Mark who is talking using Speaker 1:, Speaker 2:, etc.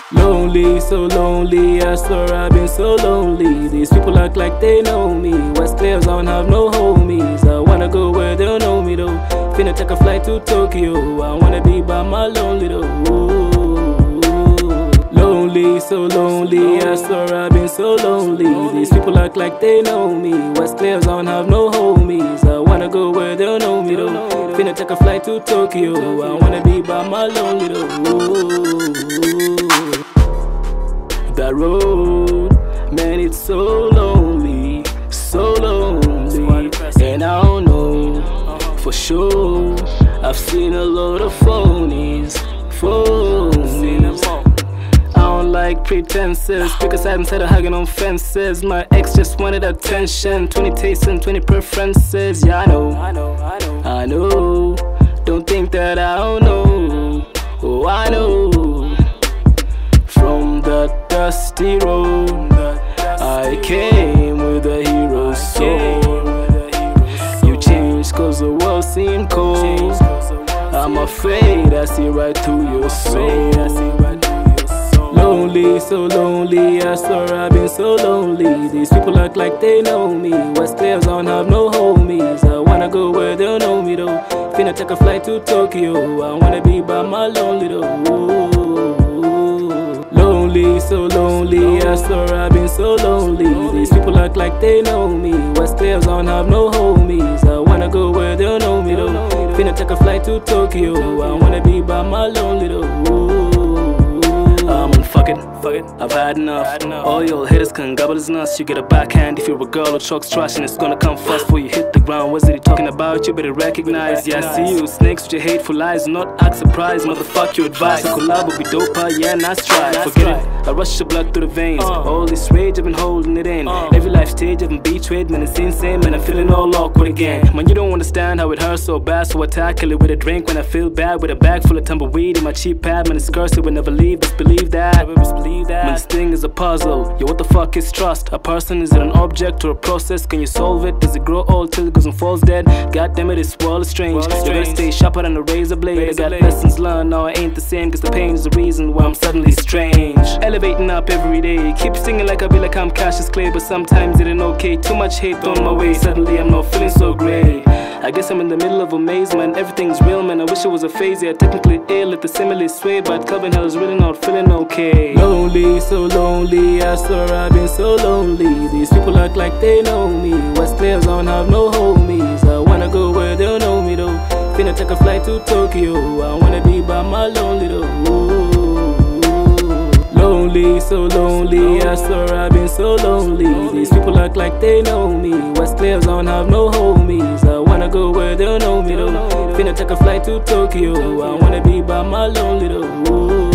Speaker 1: Lonely, so lonely, I swear I've been so lonely. These people act like they know me. West players don't have no homies. I wanna go where they'll know me though. Finna take a flight to Tokyo. I wanna be by my lonely though. Lonely, so lonely, I swear I've been so lonely. These people act like they know me. West players don't have no homies. I wanna go where they'll know me though. Finna take a flight to Tokyo. I wanna be by my lonely though. That road, man, it's so lonely, so lonely. And I don't know for sure. I've seen a lot of phonies. I don't like pretenses, because I'm tired of hugging on fences. My ex just wanted attention, 20 tastes and 20 preferences. Yeah, I know. Don't think that I don't know. Oh, I know. From the dusty road, I came with a hero's soul. You changed cause the world seemed cold. I'm afraid I see right through your soul. Lonely, so lonely, I swear I've been so lonely. These people act like they know me. West players don't have no homies. I wanna go where they'll know me though. Finna take a flight to Tokyo. I wanna be by my lonely though. Lonely, so lonely, I swear I've been so lonely. These people act like they know me. West players don't have no homies. I wanna go where they'll know me though. Finna take a flight to Tokyo. I wanna be by my lonely though. Fuck it, I've had enough. All your haters can gobble his nuts. You get a backhand if you're a girl who talks trash, and it's gonna come fast before you hit the ground. What's it he talking about? You better recognize. Yeah, I see you, snakes with your hateful lies. Not act surprised, motherfuck your advice. A collab will be doper, yeah, nice try. Forget it, I rush your blood through the veins. All this rage, I've been holding it in. Every life stage, I've been betrayed, man, it's insane. Man, I'm feeling all awkward again. Man, you don't understand how it hurts so bad, so I tackle it with a drink when I feel bad. With a bag full of tumbleweed in my cheap pad. Man, it's cursed, it will never leave, just believe that. Man, this thing is a puzzle. Yo, what the fuck is trust? A person, is it an object or a process? Can you solve it? Does it grow old till it goes and falls dead? God damn it, this world is strange. You gotta stay sharper than a razor blade. I got lessons learned, now I ain't the same, cause the pain is the reason why I'm suddenly strange. Elevating up every day, keep singing like I be like I'm Cassius Clay. But sometimes it ain't okay, too much hate on my way. Suddenly I'm not feeling so great. I guess I'm in the middle of a maze, man. Everything's real, man. I wish it was a phase. Yeah, technically ill, let the simile sway, but clubbing hell is really not feeling okay. Lonely, so lonely, I swear I've been so lonely. These people act like they know me. West players don't have no homies. I wanna go where they'll know me though. Finna take a flight to Tokyo. I wanna be by my lonely though. Lonely, so lonely, I swear I've been so lonely. These people act like they know me. West players don't have no homies. I wanna go where they'll know me though. Finna take a flight to Tokyo. I wanna be by my lonely though.